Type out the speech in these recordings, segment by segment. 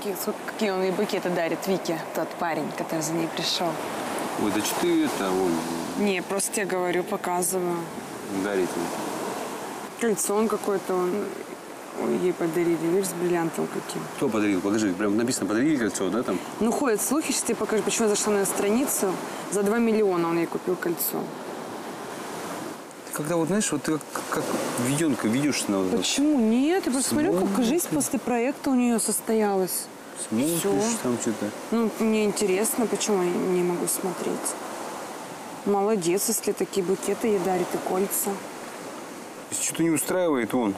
какие он ей букеты дарит, Вике, тот парень, который за ней пришел. Ой, да что ты это, Не, просто тебе говорю, показываю. дарит. Кольцо он какое-то, ей подарили, видишь, с бриллиантом каким. Кто подарил? Покажи, прям написано, подарили кольцо, да, там? Ну, ходят слухи, сейчас тебе покажу, почему я зашла на ее страницу. За 2 миллиона он ей купил кольцо. Когда вот, знаешь, вот ты как виденка видишь на вот. Почему? Нет, я просто смотрю, как жизнь после проекта у нее состоялась. Смотришь Всё. там что-то. Ну, мне интересно, почему я не могу смотреть. Молодец, если такие букеты ей дарит и кольца. Если что-то не устраивает, он.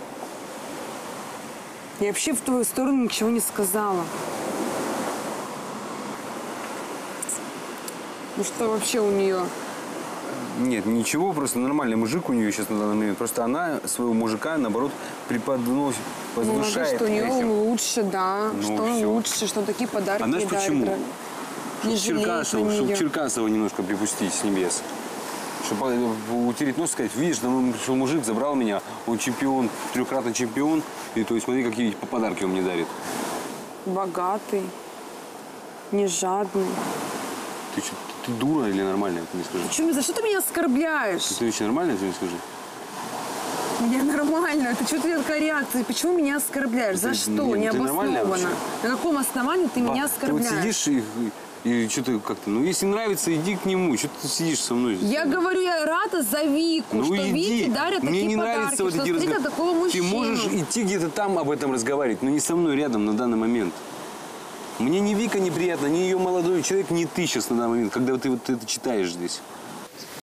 Я вообще в твою сторону ничего не сказала. Ну что вообще у нее? Нет, ничего, просто нормальный мужик у нее сейчас на данный момент. Просто она своего мужика, наоборот, преподносит, возвышает. Ну, что у нее этим. лучше, да. Ну, что он всё. лучше, что такие подарки А знаешь ей дарит. почему? Не жалеет на Чтобы нее. Черкасова немножко припустить с небес. Чтобы утереть нос и сказать, видишь, там пришел мужик, забрал меня, он чемпион, трехкратный чемпион, и то есть смотри, какие подарки он мне дарит. Богатый, не жадный. Ты что, ты дура или нормальная, ты мне скажи? За что ты меня оскорбляешь? Ты вообще нормальная, ты мне скажи? Я нормально. Ты что ты такая реакция? Почему меня оскорбляешь? За что? Необоснованно. На каком основании ты меня оскорбляешь? Ты вот сидишь и что-то как-то, ну если нравится, иди к нему, что ты сидишь со мной? Я говорю, я рада за Вику, что Вике дарят мне такие не подарки, нравится вот что эти встретила разговоры. такого мужчину. Ты можешь идти где-то там об этом разговаривать, но не со мной рядом на данный момент. Мне ни Вика неприятно, ни ее молодой человек, ни ты сейчас на данный момент, когда ты вот это читаешь здесь.